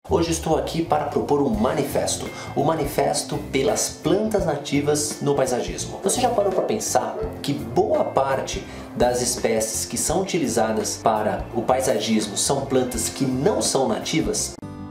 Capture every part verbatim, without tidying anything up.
Hoje estou aqui para propor um manifesto, o manifesto pelas plantas nativas no paisagismo. Você já parou para pensar que boa parte das espécies que são utilizadas para o paisagismo são plantas que não são nativas?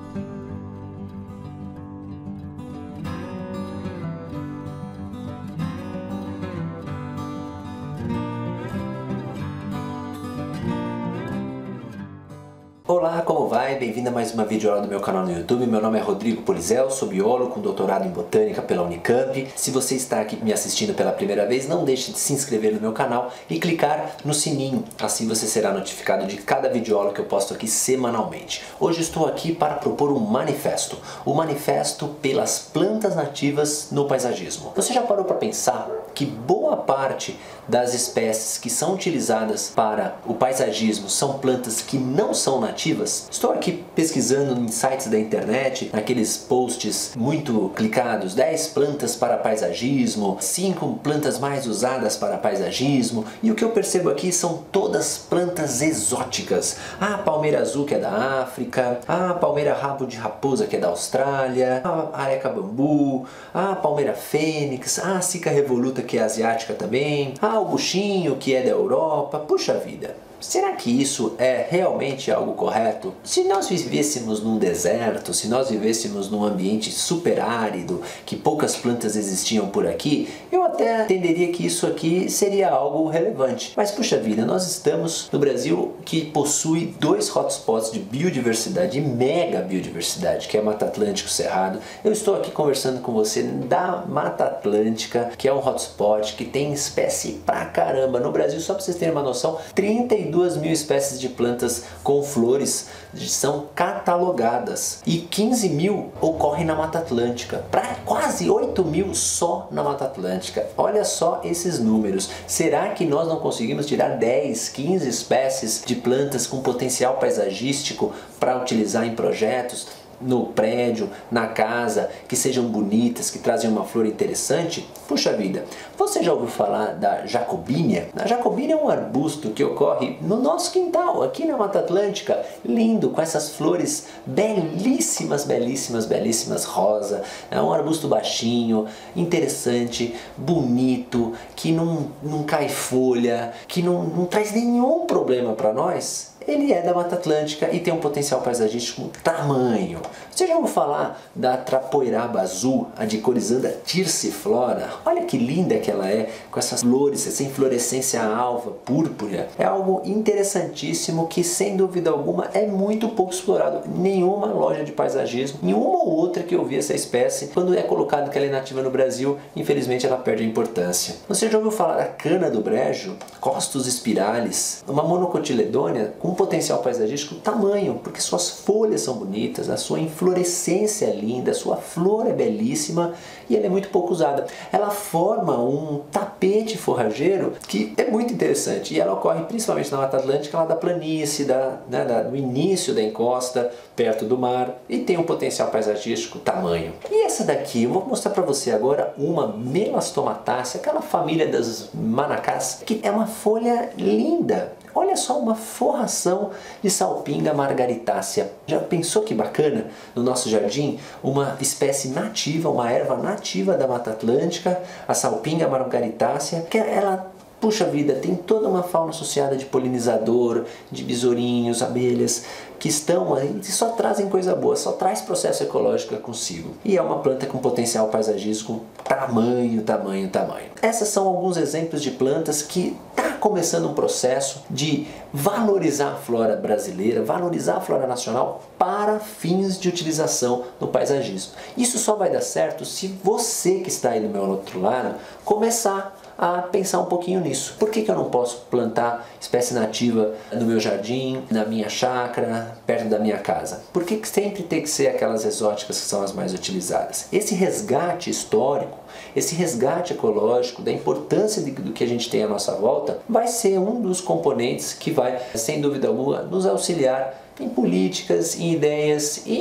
Olá, como vai? Bem-vindo a mais uma videoaula do meu canal no YouTube. Meu nome é Rodrigo Polizel, sou biólogo com doutorado em botânica pela Unicamp. Se você está aqui me assistindo pela primeira vez, não deixe de se inscrever no meu canal e clicar no sininho. Assim você será notificado de cada videoaula que eu posto aqui semanalmente. Hoje estou aqui para propor um manifesto, o manifesto pelas plantas nativas no paisagismo. Você já parou para pensar que boa parte das espécies que são utilizadas para o paisagismo são plantas que não são nativas? Estou aqui pesquisando em sites da internet, naqueles posts muito clicados, dez plantas para paisagismo, cinco plantas mais usadas para paisagismo, e o que eu percebo aqui são todas plantas exóticas. Ah, a palmeira azul que é da África, a palmeira rabo de raposa que é da Austrália, a areca bambu, a palmeira fênix, a cica revoluta que é asiática também, a o buchinho que é da Europa. Puxa vida! Será que isso é realmente algo correto? Se nós vivêssemos num deserto, se nós vivêssemos num ambiente super árido, que poucas plantas existiam por aqui, eu até entenderia que isso aqui seria algo relevante. Mas puxa vida, nós estamos no Brasil que possui dois hotspots de biodiversidade, mega biodiversidade, que é a Mata Atlântica e o Cerrado. Eu estou aqui conversando com você da Mata Atlântica, que é um hotspot que tem espécie pra caramba. No Brasil, só para vocês terem uma noção, trinta e duas mil espécies de plantas com flores são catalogadas e quinze mil ocorrem na Mata Atlântica, para quase oito mil só na Mata Atlântica. Olha só esses números. Será que nós não conseguimos tirar dez, quinze espécies de plantas com potencial paisagístico para utilizar em projetos? No prédio, na casa, que sejam bonitas, que trazem uma flor interessante? Puxa vida, você já ouviu falar da jacobínia? A jacobínia é um arbusto que ocorre no nosso quintal, aqui na Mata Atlântica, lindo, com essas flores belíssimas, belíssimas, belíssimas, rosa. É um arbusto baixinho, interessante, bonito, que não, não cai folha, que não, não traz nenhum problema para nós. Ele é da Mata Atlântica e tem um potencial paisagístico tamanho. Você já ouviu falar da trapoeraba azul, a Dicorisanda thyrciflora? Olha que linda que ela é, com essas flores, essa inflorescência alva, púrpura. É algo interessantíssimo que, sem dúvida alguma, é muito pouco explorado. Nenhuma loja de paisagismo, nenhuma ou outra que eu vi essa espécie, quando é colocado que ela é nativa no Brasil, infelizmente ela perde a importância. Você já ouviu falar da cana do brejo, Costus spiralis, uma monocotiledônia com potencial paisagístico tamanho, porque suas folhas são bonitas, a sua inflorescência é linda, a sua flor é belíssima e ela é muito pouco usada. Ela forma um tapete forrageiro que é muito interessante e ela ocorre principalmente na Mata Atlântica, lá da planície, da, né, da, do início da encosta, perto do mar, e tem um potencial paisagístico tamanho. E essa daqui, eu vou mostrar para você agora uma Melastomatácea, aquela família das manacás, que é uma folha linda. Olha só, uma forração de salpinga margaritácea. Já pensou que bacana? No nosso jardim, uma espécie nativa, uma erva nativa da Mata Atlântica, a salpinga margaritácea, que ela, puxa vida, tem toda uma fauna associada de polinizador, de besourinhos, abelhas, que estão aí e só trazem coisa boa, só traz processo ecológico consigo. E é uma planta com potencial paisagístico tamanho, tamanho, tamanho. Essas são alguns exemplos de plantas que está começando um processo de valorizar a flora brasileira, valorizar a flora nacional para fins de utilização no paisagismo. Isso só vai dar certo se você que está aí do meu outro lado começar a pensar um pouquinho nisso. Por que que eu não posso plantar espécie nativa no meu jardim, na minha chácara, perto da minha casa? Por que que sempre tem que ser aquelas exóticas que são as mais utilizadas? Esse resgate histórico, esse resgate ecológico da importância de, do que a gente tem à nossa volta vai ser um dos componentes que vai, sem dúvida alguma, nos auxiliar em políticas, em ideias e em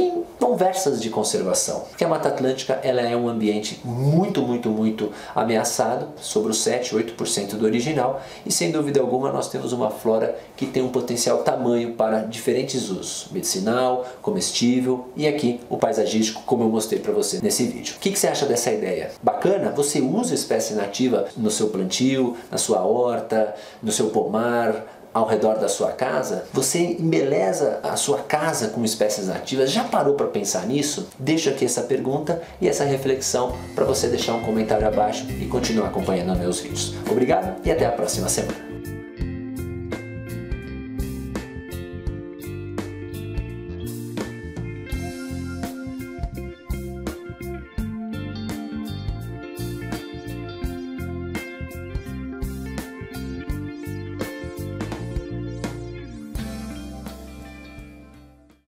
conversas de conservação. Porque a Mata Atlântica ela é um ambiente muito, muito, muito ameaçado, sobre os sete, oito por cento do original, e sem dúvida alguma nós temos uma flora que tem um potencial tamanho para diferentes usos, medicinal, comestível e aqui o paisagístico, como eu mostrei para você nesse vídeo. O que, que você acha dessa ideia? Bacana? Você usa espécie nativa no seu plantio, na sua horta, no seu pomar, ao redor da sua casa? Você embeleza a sua casa com espécies nativas? Já parou para pensar nisso? Deixa aqui essa pergunta e essa reflexão para você deixar um comentário abaixo e continuar acompanhando meus vídeos. Obrigado e até a próxima semana.